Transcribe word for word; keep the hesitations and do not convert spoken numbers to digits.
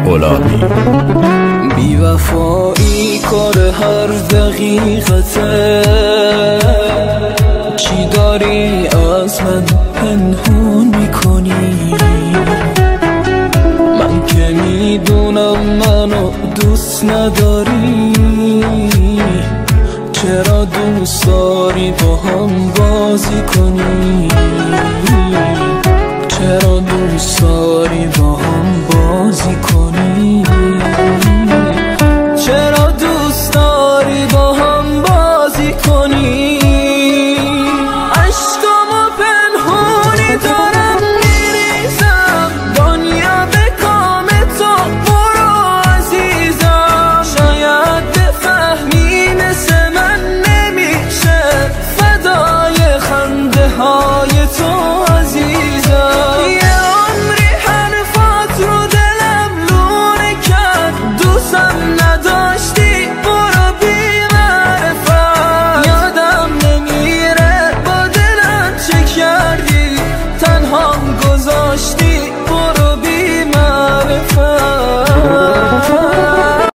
غلامی. بی وفایی کار هر دقیقته، چی داری از من پنهون میکنی؟ من که میدونم منو دوست نداری، چرا دوست داری با هم بازی کنی؟